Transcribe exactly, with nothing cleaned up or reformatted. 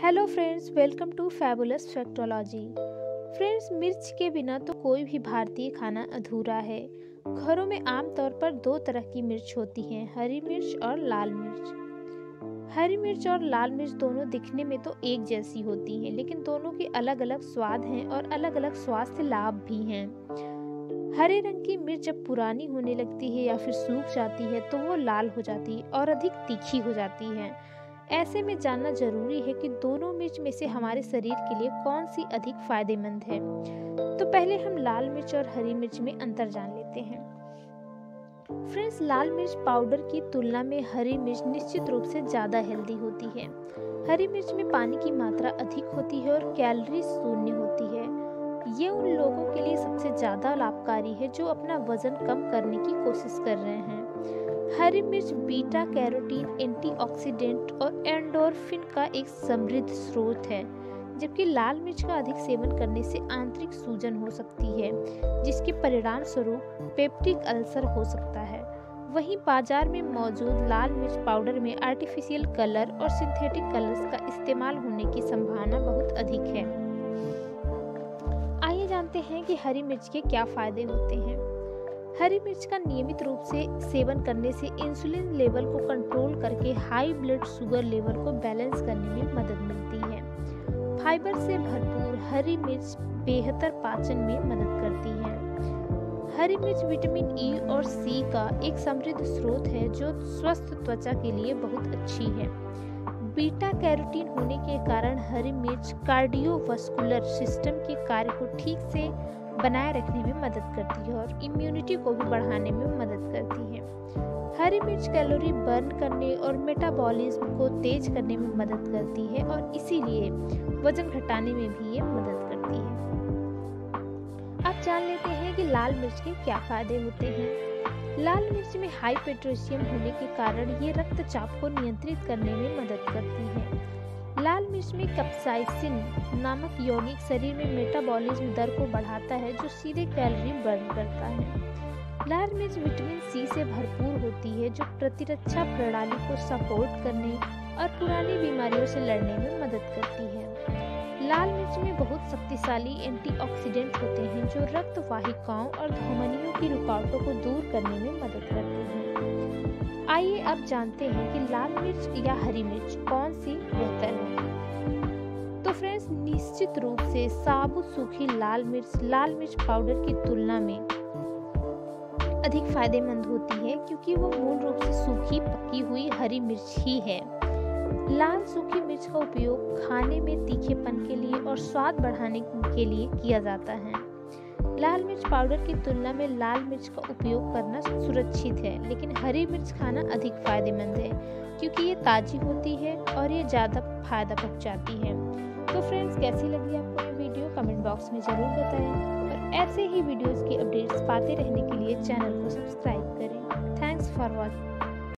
Hello friends, welcome to fabulous factology. Friends, मिर्च के बिना तो कोई भी भारतीय खाना अधूरा है। घरों में आमतौर पर दो तरह की मिर्च होती हैं, हरी मिर्च और लाल मिर्च। हरी मिर्च और लाल मिर्च दोनों दिखने में तो एक जैसी होती हैं, लेकिन दोनों के अलग अलग स्वाद हैं और अलग अलग स्वास्थ्य लाभ भी हैं। हरे रंग की मिर्च जब पुरानी होने लगती है या फिर सूख जाती है तो वो लाल हो जाती है और अधिक तीखी हो जाती है। ऐसे में जानना जरूरी है कि दोनों मिर्च में से हमारे शरीर के लिए कौन सी अधिक फायदेमंद है। तो पहले हम लाल मिर्च और हरी मिर्च में अंतर जान लेते हैं। फ्रेंड्स, लाल मिर्च पाउडर की तुलना में हरी मिर्च निश्चित रूप से ज़्यादा हेल्दी होती है। हरी मिर्च में पानी की मात्रा अधिक होती है और कैलोरी शून्य होती है। ये उन लोगों के लिए सबसे ज़्यादा लाभकारी है जो अपना वजन कम करने की कोशिश कर रहे हैं। हरी मिर्च बीटा कैरोटीन, एंटीऑक्सीडेंट और एंडोर्फिन का एक समृद्ध स्रोत है, जबकि लाल मिर्च का अधिक सेवन करने से आंतरिक सूजन हो सकती है, जिसके परिणाम स्वरूप पेप्टिक अल्सर हो सकता है। वहीं बाजार में मौजूद लाल मिर्च पाउडर में आर्टिफिशियल कलर और सिंथेटिक कलर्स का इस्तेमाल होने की संभावना बहुत अधिक है। आइए जानते हैं कि हरी मिर्च के क्या फायदे होते हैं। हरी मिर्च का नियमित रूप से सेवन करने से इंसुलिन लेवल को कंट्रोल करके हाई ब्लड शुगर लेवल को बैलेंस करने में मदद मिलती है। फाइबर से भरपूर हरी मिर्च बेहतर पाचन में मदद करती है। हरी मिर्च विटामिन ई और सी का एक समृद्ध स्रोत है जो स्वस्थ त्वचा के लिए बहुत अच्छी है। बीटा कैरोटीन होने के कारण हरी मिर्च कार्डियोवास्कुलर सिस्टम के कार्य को ठीक से बनाए रखने में मदद करती है और इम्यूनिटी को भी बढ़ाने में मदद करती है। हरी मिर्च कैलोरी बर्न करने और मेटाबॉलिज्म को तेज करने में मदद करती है और इसीलिए वजन घटाने में भी ये मदद करती है। अब जान लेते हैं कि लाल मिर्च के क्या फायदे होते हैं। लाल मिर्च में हाई पोटेशियम होने के कारण ये रक्तचाप को नियंत्रित करने में मदद करती है। लाल मिर्च में कैप्साइसिन नामक यौगिक शरीर में मेटाबॉलिज्म दर को बढ़ाता है, जो सीधे कैलोरी बर्न करता है। लाल मिर्च विटामिन सी से भरपूर होती है, जो प्रतिरक्षा प्रणाली को सपोर्ट करने और पुरानी बीमारियों से लड़ने में मदद करती है। लाल मिर्च में बहुत शक्तिशाली एंटीऑक्सीडेंट होते हैं, जो रक्त वाहिकाओं और धमनियों की रुकावटों को दूर करने में मदद करते हैं। आइए अब जानते हैं कि लाल मिर्च या हरी मिर्च कौन सी बेहतर है। तो फ्रेंड्स, निश्चित रूप से साबुत सूखी लाल मिर्च लाल मिर्च पाउडर की तुलना में अधिक फायदेमंद होती है, क्योंकि वो मूल रूप से सूखी पकी हुई हरी मिर्च ही है। लाल सूखी मिर्च का उपयोग खाने में तीखेपन के लिए और स्वाद बढ़ाने के लिए किया जाता है। लाल मिर्च पाउडर की तुलना में लाल मिर्च का उपयोग करना सुरक्षित है, लेकिन हरी मिर्च खाना अधिक फायदेमंद है, क्योंकि ये ताजी होती है और ये ज़्यादा फायदा पहुंचाती है। तो फ्रेंड्स, कैसी लगी आपको ये वीडियो कमेंट बॉक्स में ज़रूर बताएं और ऐसे ही वीडियोस की अपडेट्स पाते रहने के लिए चैनल को सब्सक्राइब करें। Thanks for watching.